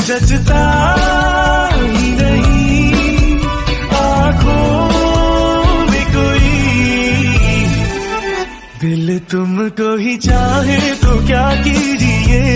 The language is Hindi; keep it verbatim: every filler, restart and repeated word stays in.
जचता ही नहीं आँखों में कोई। दिल तुमको ही चाहे तो क्या कीजिए,